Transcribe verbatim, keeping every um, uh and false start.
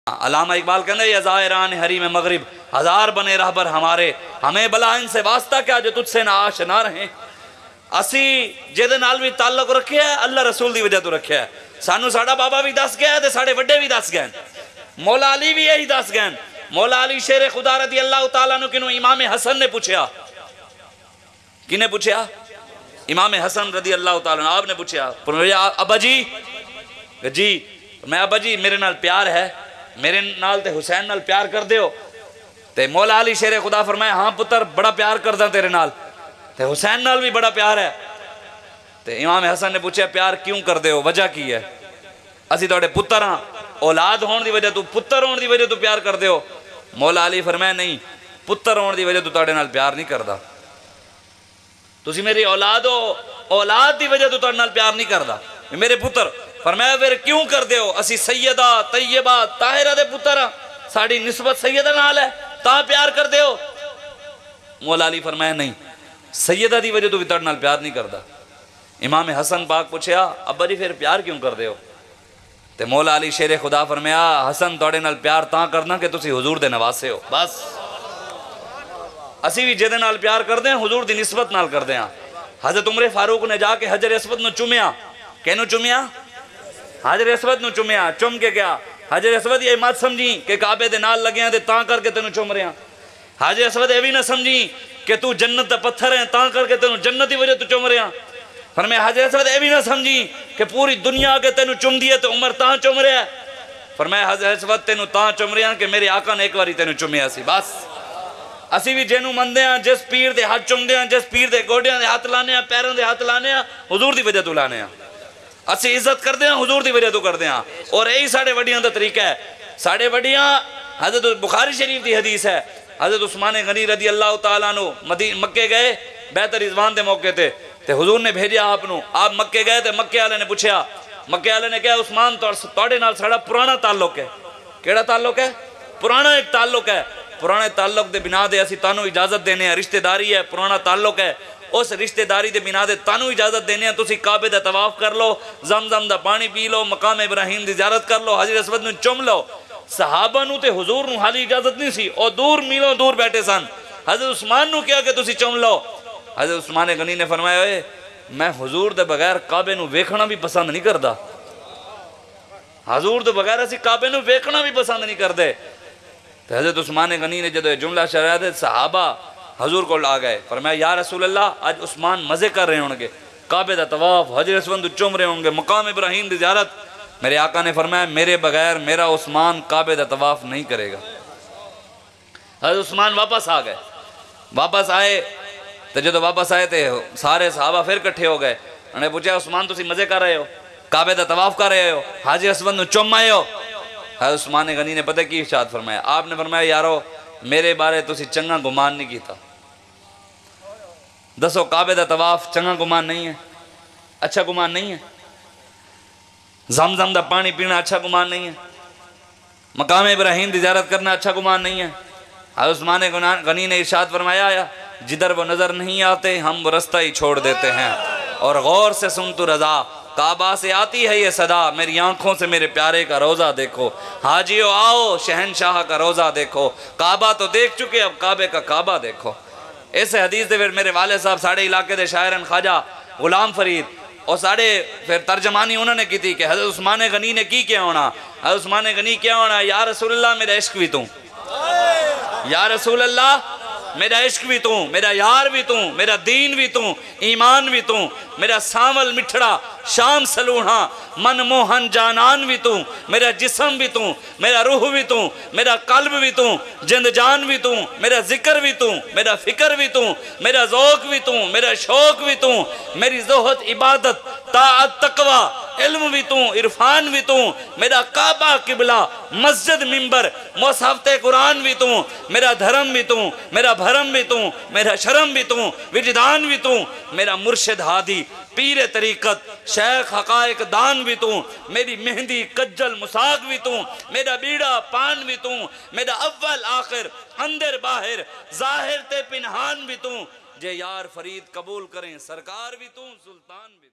अल्लामा इकबाल कहते ये ज़ाहिरान हरी में मगरिब हजार बने रहबर हमारे, हमें भला इनसे वास्ता क्या जो तुझसे ना आश ना रहे। असी जिहदे नाल भी ताल्लुक रखे है अल्लाह रसूल की वजह तो रखे है। सानू साडा बाबा भी दस गया, साडे वड्डे भी दस गए, मौला अली भी यही दस गए। मौला अली शेर खुदा रदी अल्लाह तआला नु किनु इमाम हसन ने पूछया, किने पूछया? इमाम हसन रदी अल्लाह तआला आपने पूछया, अब्बा जी जी मैं अब्बा जी मेरे नाल प्यार है, मेरे नाल ते हुसैन नाल प्यार कर दो। ते मौला अली शेर खुदा फरमाया हाँ पुत्र बड़ा प्यार करदा तेरे नाल, ते हुसैन नाल भी बड़ा प्यार है। ते इमाम हसन ने पूछा प्यार क्यों कर दो, वजह की है? असी तुहाडे पुत्र हाँ, औलाद होने की वजह तू पुत्र होने की वजह तू प्यार कर दो। मौला अली फरमाया नहीं, पुत्र होने की वजह तू तुहाडे नाल प्यार नहीं करदा, तुसी मेरी औलाद हो, औलाद की वजह तू तुहाडे नाल प्यार नहीं करदा, मेरे पुत्र। फरमाया फिर क्यों कर दो? असी सैयदा तैयबा ताहिरा दे पुत्र, साड़ी निस्बत सैयदा नाल है ता प्यार कर दो। मौला अली फरमाया नहीं, सैयदा दी वजह तो भी तुहाडे नाल प्यार नहीं करदा। इमाम हसन पाक पूछया अब्बा जी फिर प्यार क्यों कर दो? ते मौला अली शेर खुदा फरमाया हसन तुहाडे नाल प्यार तां करना कि तुसी हुजूर दे नवासे हो। बस असी भी जिहदे नाल प्यार करदे हां हुजूर दी निस्बत नाल करदे हां। हजरत उमर फारूक ने जाके हजर अस्वद नु चुमिया, कहनू चुमिया? हजर अस्वद नु चुमिया। चुम के क्या हजर अस्वद ये मत समझी कि काबे दे नाल लगे ते तां करके तेनू चुम रहा। हजर अस्वद ये भी ना समझी कि तू जन्नत दा पत्थर है तां करके तेनू जन्नत की वजह तू चुम रहा। पर मैं हजर अस्वद ये भी ना समझी कि पूरी दुनिया के तेनू चुम दी है तो उमर तां चुम रहा। पर मैं हजर अस्वद तेनू तां चुम रहा कि मेरे आका ने एक बारी तेनू चुमिया सी। बस असी भी जिन्हों मनते हैं, जिस पीर के हाथ चुमते हैं, जिस पीर के गोडियां के हाथ लाने, पैरों के हाथ लाने, हुजूर की वजह तो लाने। असी इज्जत करते हैं हुजूर की वजह तो करते हैं, और यही साढ़े वड्डियां का तरीका है। साढ़े वड्डियां हजरत बुखारी शरीफ की हदीस है, हजरत उस्मान गनी रदी अल्लाह तआला अन्हु मदी मक्के गए बैत रिजवान के मौके ते, ते हुजूर ने भेजा आपनू। आप मक्के गए तो मक्के वाले ने पूछा, मक्के वाले ने कहा उस्मान तुहाडे नाल साडा पुराना ताल्लुक है। केड़ा ताल्लुक है? पुराना एक ताल्लुक है। पुराने ताल्लुक के बिना दे असी तानू इजाजत देने हैं, रिश्तेदारी है, पुराना ताल्लुक है, उस रिश्तेदारी के बिना दे तानू इजाजत देने हैं। तुसी काबे दा तवाफ कर लो, जमजम दा पानी पी लो, मकाम इब्राहिम की ज़ियारत कर लो, हजर अस्वद नू चुम लो। सहाबा नू ते हुजूर नू हाली इजाजत नहीं सी, और दूर मीलों दूर बैठे सन। हजरत उस्मान नू क्या कि तुसी चुम लो। हजरत उस्मान गनी ने फरमाया ओए मैं हुजूर दे बगैर काबे नू वेखना भी पसंद नहीं करता, हुजूर दे बगैर असी काबे नू वेखना भी पसंद नहीं करते। तो हजरत उस्मान गनी ने जो जुमला शराया थे सहाबा हजूर को आ गए, फरमाया या रसूल अल्लाह आज उस्मान मजे कर रहे होंगे, काबे दा तवाफ हजर अस्वद चुम रहे होंगे, मकाम इब्राहिम की ज़ियारत। मेरे आका ने फरमाया मेरे बगैर मेरा उस्मान काबे दा तवाफ नहीं करेगा। हजरत उस्मान वापस आ गए। वापस आए तो जो वापस आए थे सारे सहाबा फिर इकट्ठे हो गए। उन्हें पूछा उस्मान तुसी मजे कर रहे हो, काबे दा तवाफ कर रहे हो, हाजी अस्वद नू चुम आए हो? हजरत उस्मान गनी ने पता की इरशाद फरमाया, आपने फरमाया यारो मेरे बारे तुसी चंगा गुमान नहीं किया। दसो काबे दा तवाफ चंगा गुमान नहीं है, अच्छा गुमान नहीं है? जमजम दा पानी पीना अच्छा गुमान नहीं है? मकाम इब्राहिम की ज़ियारत करना अच्छा गुमान नहीं है? हज़रत उस्मान गनी ने इरशाद फरमाया जिधर वो नज़र नहीं आते हम वो रास्ता ही छोड़ देते हैं, और गौर से सुन तू रजा काबा से आती है ये सदा, मेरी आंखों से मेरे प्यारे का रोज़ा देखो, हाजियो आओ शहनशाह का रोज़ा देखो, काबा तो देख चुके अब काबे का काबा देखो। इस हदीस दे फिर मेरे वाले साहब साढ़े इलाके के शायरन ख्वाजा गुलाम फरीद और साढ़े फिर तर्जमानी उन्होंने की थी कि हज़रत उस्मान गनी ने की क्या होना। हज़रत उस्मान गनी क्या होना? या रसूल अल्लाह मेरा इश्क भी तू, या रसूल अल्लाह मेरा इश्क भी तू, मेरा यार भी तू, मेरा दीन भी तू, ईमान भी तू, मेरा सावल मिठड़ा शाम सलूहा मन मोहन जानान भी तू, मेरा जिस्म भी तू, मेरा रूह भी तू, मेरा कल्ब भी तू, जिंद जान भी तू, मेरा जिक्र भी तू, मेरा फिक्र भी तू, मेरा ज़ौक़ भी तू, मेरा शौक भी तू, मेरी ज़ोहद इबादत ताअत तकवा इल्म भी तू, इरफान भी तू, मेरा काबा किबला मस्जिद मिंबर मुसहफ़े कुरान भी तू, मेरा धर्म भी तू, मेरा भरम भी तू, मेरा शर्म भी तू, विजदान भी तू, मेरा मुर्शिद हादी पीर तरीक़त शेख हक़ाइक़ दान भी तू, मेरी मेहंदी कज्जल मुसाक भी तू, मेरा बीड़ा पान भी तू, मेरा अव्वल आखिर अंदर बाहिर ज़ाहिर ते पिनहान भी तू, जे यार फरीद कबूल करें सरकार भी तू, सुल्तान भी।